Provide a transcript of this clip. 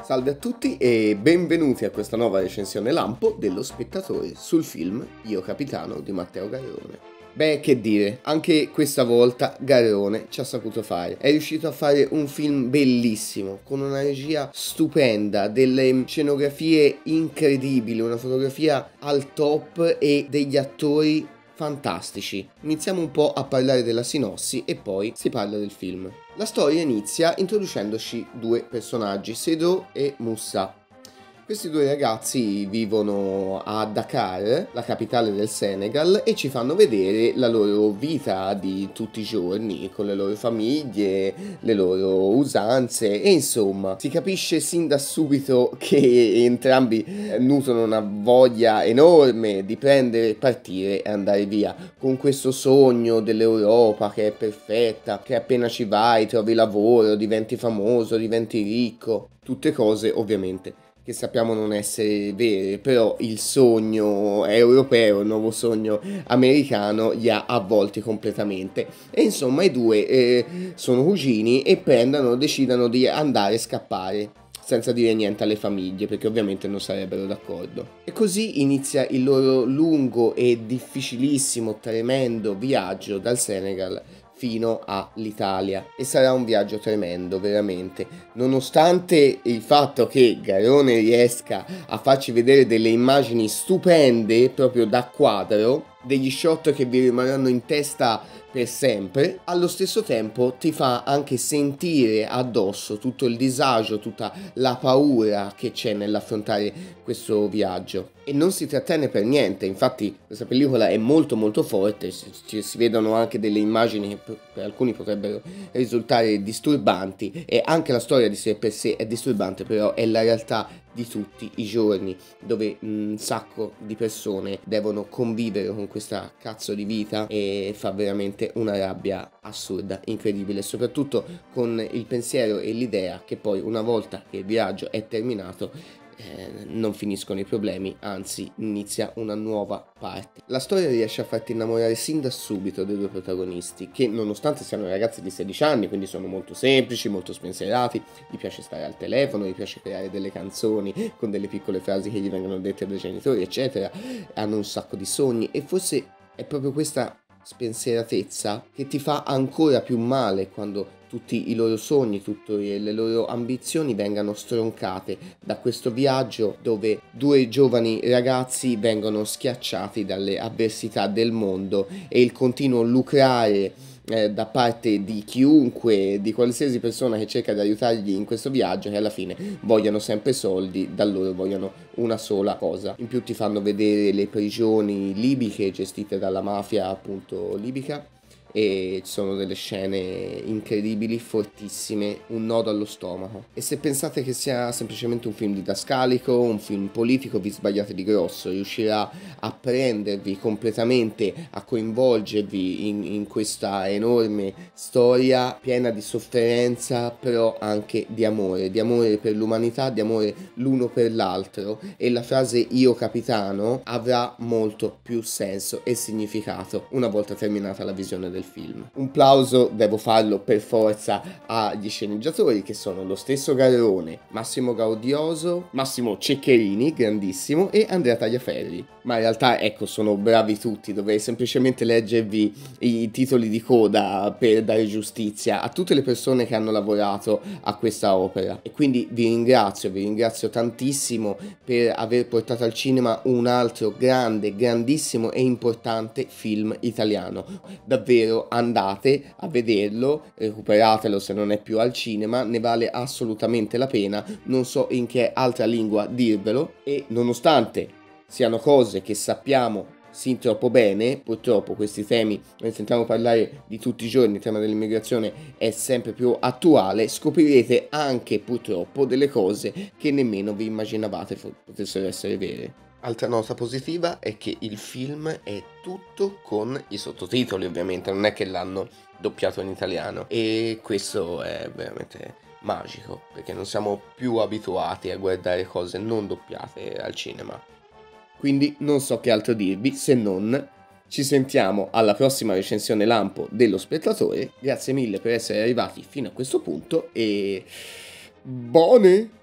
Salve a tutti e benvenuti a questa nuova recensione lampo dello Spettatore sul film Io Capitano di Matteo Garrone. Beh, che dire, anche questa volta Garrone ci ha saputo fare. È riuscito a fare un film bellissimo, con una regia stupenda, delle scenografie incredibili, una fotografia al top e degli attori fantastici. Iniziamo un po' a parlare della sinossi e poi si parla del film. La storia inizia introducendoci due personaggi, Seydou e Moussa. Questi due ragazzi vivono a Dakar, la capitale del Senegal, e ci fanno vedere la loro vita di tutti i giorni, con le loro famiglie, le loro usanze, e insomma si capisce sin da subito che entrambi nutrono una voglia enorme di prendere, partire e andare via, con questo sogno dell'Europa che è perfetta, che appena ci vai trovi lavoro, diventi famoso, diventi ricco, tutte cose ovviamente che sappiamo non essere vere, però il sogno europeo, il nuovo sogno americano li ha avvolti completamente. E insomma i due sono cugini e decidano di andare a scappare senza dire niente alle famiglie, perché ovviamente non sarebbero d'accordo. E così inizia il loro lungo e difficilissimo, tremendo viaggio dal Senegal fino all'Italia, e sarà un viaggio tremendo veramente, nonostante il fatto che Garrone riesca a farci vedere delle immagini stupende proprio da quadro, degli shot che vi rimarranno in testa per sempre. Allo stesso tempo ti fa anche sentire addosso tutto il disagio, tutta la paura che c'è nell'affrontare questo viaggio, e non si trattiene per niente. Infatti questa pellicola è molto molto forte, si vedono anche delle immagini che per alcuni potrebbero risultare disturbanti, e anche la storia di sé per sé è disturbante, però è la realtà di tutti i giorni, dove un sacco di persone devono convivere con questa cazzo di vita, e fa veramente una rabbia assurda, incredibile, soprattutto con il pensiero e l'idea che poi, una volta che il viaggio è terminato, non finiscono i problemi, anzi inizia una nuova parte. La storia riesce a farti innamorare sin da subito dei due protagonisti, che nonostante siano ragazzi di 16 anni, quindi sono molto semplici, molto spensierati, gli piace stare al telefono, gli piace creare delle canzoni con delle piccole frasi che gli vengono dette dai genitori, eccetera, hanno un sacco di sogni, e forse è proprio questa spensieratezza che ti fa ancora più male quando tutti i loro sogni, tutte le loro ambizioni vengano stroncate da questo viaggio, dove due giovani ragazzi vengono schiacciati dalle avversità del mondo e il continuo lucrare da parte di chiunque, di qualsiasi persona che cerca di aiutargli in questo viaggio, che alla fine vogliono sempre soldi, da loro vogliono una sola cosa. In più ti fanno vedere le prigioni libiche gestite dalla mafia appunto libica, e ci sono delle scene incredibili, fortissime, un nodo allo stomaco. E se pensate che sia semplicemente un film didascalico, un film politico, vi sbagliate di grosso. Riuscirà a prendervi completamente, a coinvolgervi in questa enorme storia piena di sofferenza, però anche di amore per l'umanità, di amore l'uno per l'altro, e la frase "io capitano" avrà molto più senso e significato una volta terminata la visione del film. Un plauso devo farlo per forza agli sceneggiatori, che sono lo stesso Garrone, Massimo Gaudioso, Massimo Ceccherini, grandissimo, e Andrea Tagliaferri. Ma in realtà ecco, sono bravi tutti, dovrei semplicemente leggervi i titoli di coda per dare giustizia a tutte le persone che hanno lavorato a questa opera. E quindi vi ringrazio tantissimo per aver portato al cinema un altro grande, grandissimo e importante film italiano. Davvero andate a vederlo, recuperatelo se non è più al cinema, ne vale assolutamente la pena, non so in che altra lingua dirvelo. E nonostante siano cose che sappiamo sin troppo bene, purtroppo questi temi ne sentiamo parlare di tutti i giorni, il tema dell'immigrazione è sempre più attuale, scoprirete anche purtroppo delle cose che nemmeno vi immaginavate potessero essere vere. Altra nota positiva è che il film è tutto con i sottotitoli, ovviamente, non è che l'hanno doppiato in italiano, e questo è veramente magico, perché non siamo più abituati a guardare cose non doppiate al cinema. Quindi non so che altro dirvi, se non ci sentiamo alla prossima recensione lampo dello Spettatore. Grazie mille per essere arrivati fino a questo punto e buone!